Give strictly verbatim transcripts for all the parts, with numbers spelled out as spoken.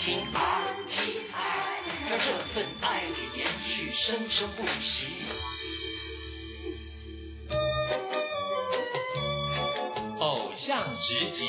听 R T I， 让这份爱的延续生生不息。偶像直击。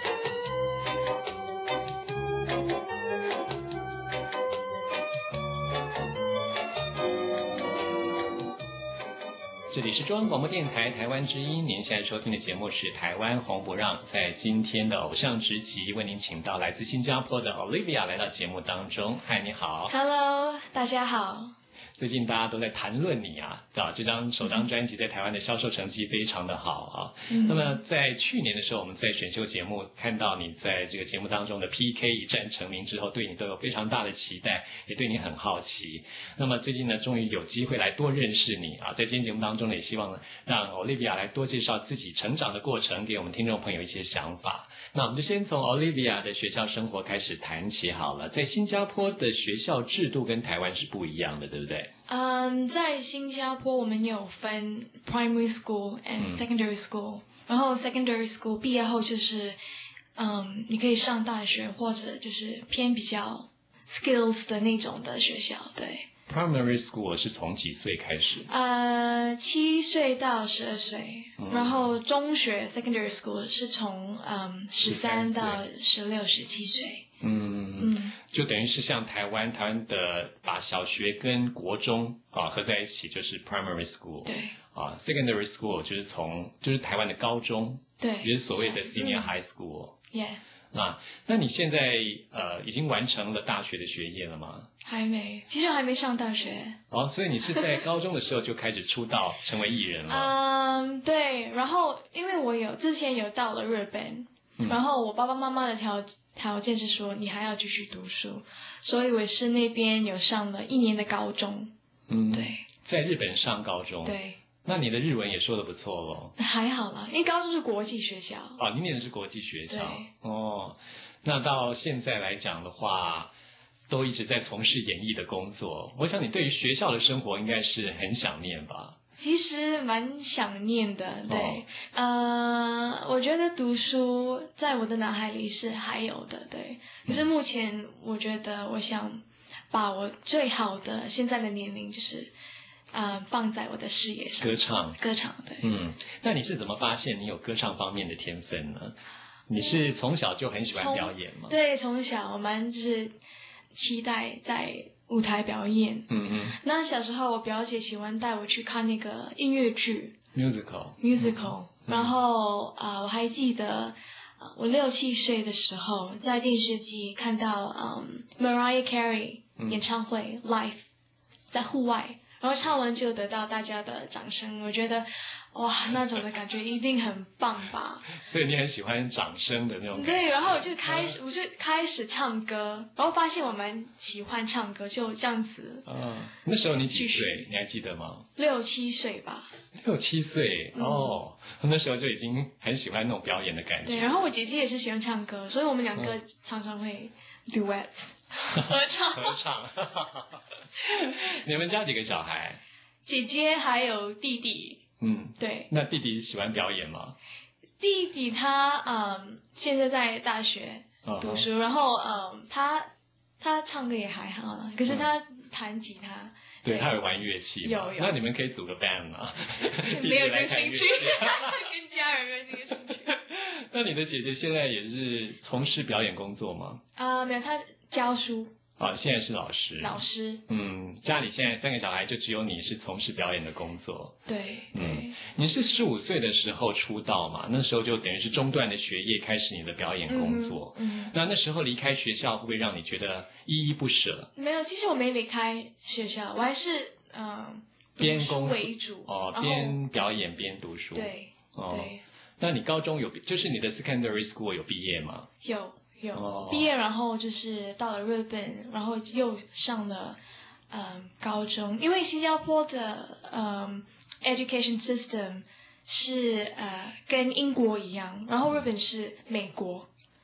这里是中央广播电台台湾之音，您现在收听的节目是台湾红不让。在今天的偶像直击，为您请到来自新加坡的 Olivia 来到节目当中。嗨，你好。 Hello， 大家好。 最近大家都在谈论你啊，对吧？这张首张专辑在台湾的销售成绩非常的好啊。嗯、那么在去年的时候，我们在选秀节目看到你在这个节目当中的 P K 一战成名之后，对你都有非常大的期待，也对你很好奇。那么最近呢，终于有机会来多认识你啊。在今天节目当中呢，也希望让 Olivia 来多介绍自己成长的过程，给我们听众朋友一些想法。那我们就先从 Olivia 的学校生活开始谈起好了。在新加坡的学校制度跟台湾是不一样的，对不对？ 嗯，在新加坡我们有分 primary school and secondary school，、嗯、然后 secondary school 毕业后就是，嗯，你可以上大学或者就是偏比较 skills 的那种的学校，对。 Primary school 是从几岁开始？ 呃，七岁到十二岁，嗯、然后中学 secondary school 是从嗯十三到十六、十七岁。嗯嗯，就等于是像台湾，台湾的把小学跟国中啊合在一起，就是 primary school。 对。 啊 ，secondary school 就是从就是台湾的高中， 对， 也是所谓的 senior high school。 Yeah。 啊，那你现在呃已经完成了大学的学业了吗？ 还没，其实我还没上大学。 哦，所以你是在高中的时候就开始出道，成为艺人了？ 嗯，对。然后因为我有之前有到了日本，嗯、然后我爸爸妈妈的条条件是说你还要继续读书，所以我是那边有上了一年的高中。嗯，对， 在日本上高中。 对。 那你的日文也说得不错咯。 还好啦，因为高中是国际学校。 哦，你念的是国际学校。哦，那到现在来讲的话，都一直在从事演艺的工作。我想你对于学校的生活应该是很想念吧？ 其实蛮想念的，对。哦、呃，我觉得读书在我的脑海里是还有的，对。可是目前我觉得我想把我最好的现在的年龄就是。呃，放在我的事业上。 歌唱， 歌唱，对。 嗯，那你是怎么发现你有歌唱方面的天分呢？你是从小就很喜欢表演吗？ 对，从小我蛮就是期待在舞台表演。嗯嗯。那小时候我表姐喜欢带我去看那个音乐剧 musical musical，、嗯、然后啊、呃，我还记得。我六七岁的时候，在电视机看到嗯 Mariah Carey 演唱会、嗯、live 在户外。然后唱完就得到大家的掌声，我觉得，哇，那种的感觉一定很棒吧。 所以你很喜欢掌声的那种感觉。 对，然后我就开始，嗯、我就开始唱歌，然后发现我蛮喜欢唱歌，就这样子。 嗯，那时候你几岁？你还记得吗？ 六七岁吧。 六七岁、嗯、哦，那时候就已经很喜欢那种表演的感觉。 对，然后我姐姐也是喜欢唱歌，所以我们两个常常会 duets 合唱。 合唱。你们家几个小孩？ 姐姐还有弟弟。嗯，对。 那弟弟喜欢表演吗？ 弟弟他嗯现在在大学读书， uh-huh. 然后嗯他他唱歌也还好啦，可是他弹吉他。嗯、 对, 对他有玩乐器吗？ 有有。 那你们可以组个 band 吗？ 没有这个兴趣，跟家人没有这个兴趣。 那你的姐姐现在也是从事表演工作吗？ 啊、呃，没有，她教书。 啊、哦，现在是老师。 老师。 嗯，家里现在三个小孩，就只有你是从事表演的工作。 对。 嗯，你是十五岁的时候出道嘛？那时候就等于是中断了学业，开始你的表演工作。嗯。嗯那那时候离开学校，会不会让你觉得依依不舍？ 没有，其实我没离开学校，我还是嗯，边读书为主。 哦，边表演边读书。 对。 哦。 对。 那你高中有，就是你的 secondary school 有毕业吗？ 有。有、oh. 毕业，然后就是到了日本，然后又上了嗯高中，因为新加坡的嗯 education system 是呃跟英国一样，然后日本是美国，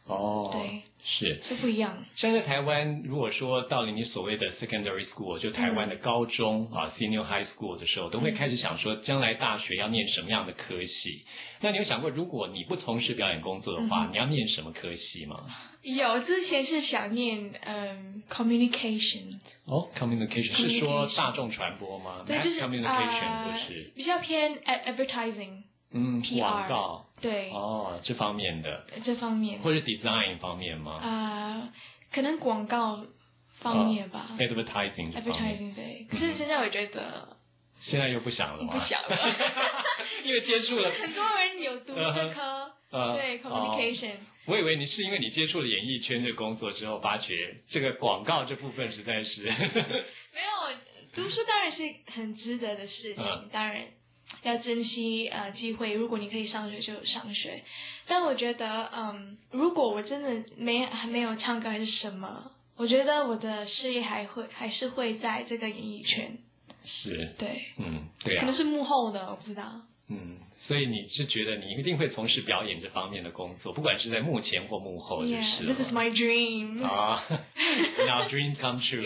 哦， 对， 是就不一样。 像在台湾，如果说到了你所谓的 secondary school， 就台湾的高中、嗯、啊 senior high school 的时候，都会开始想说将来大学要念什么样的科系。那你有想过，如果你不从事表演工作的话，嗯、你要念什么科系吗？ 有，之前是想念嗯 communication。 哦 ，communication 是说大众传播吗？ 对，就是 communication 就是、呃、 比较偏 advertising。 嗯 ，P R 广告对哦，这方面的这方面， 或者 design 方面吗？ 啊、呃，可能广告方面吧、 哦、，advertising advertising 对。可是现在我觉得， 现在又不想了吗？ 不想了， 因为接触了很多人有读这科，呃、对 communication、哦。 我以为你是因为你接触了演艺圈的工作之后，发觉这个广告这部分实在是没有读书当然是很值得的事情，嗯、当然。要珍惜呃机会，如果你可以上学就上学。但我觉得，嗯，如果我真的没还没有唱歌还是什么，我觉得我的事业还会还是会在这个演艺圈。 是， 对， 嗯，对啊， 可能是幕后的，我不知道。 嗯，所以你是觉得你一定会从事表演这方面的工作，不管是在幕前或幕后，就是。 Yeah, this is my dream. 啊 ，Now dream come true.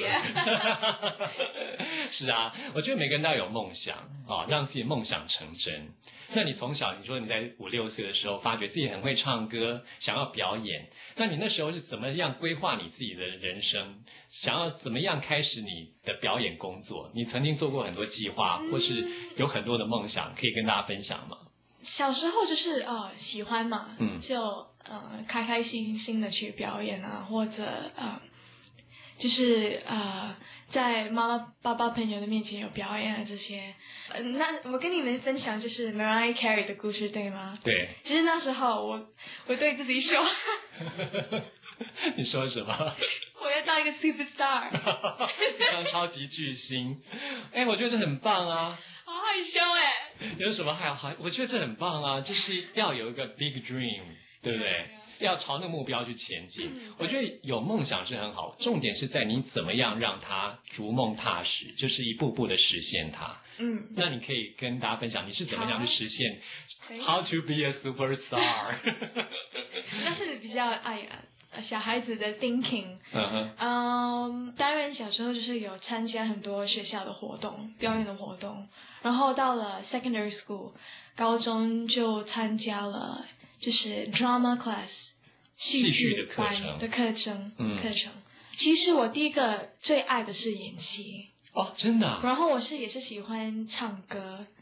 是啊，我觉得每个人都要有梦想啊，让自己梦想成真。那你从小，你说你在五六岁的时候，发觉自己很会唱歌，想要表演，那你那时候是怎么样规划你自己的人生？想要怎么样开始你的表演工作？你曾经做过很多计划，或是有很多的梦想，可以跟大家分享吗？ 小时候就是呃喜欢嘛， 嗯， 就呃开开心心的去表演啊，或者呃就是呃在妈妈爸爸朋友的面前有表演啊这些。呃，那我跟你们分享就是 Mariah Carey 的故事，对吗？ 对。 其实那时候我我对自己说， 你说什么？ 我要当一个 superstar， 当超级巨星。哎，我觉得这很棒啊。 好害羞哎。 有什么害好？我觉得这很棒啊，就是要有一个 big dream， 对不对？要朝那个目标去前进。嗯、我觉得有梦想是很好，重点是在你怎么样让它逐梦踏实，就是一步步的实现它。 嗯， 那你可以跟大家分享你是怎么样去实现 How to be a superstar 那是比较哎呀小孩子的 thinking。 嗯哼， 嗯，当然小时候就是有参加很多学校的活动，表演的活动，然后到了 secondary school 高中就参加了就是 drama class 戏剧班的课程。 嗯， 课程其实我第一个最爱的是演戏。 哦，真的、啊？ 然后我是也是喜欢唱歌，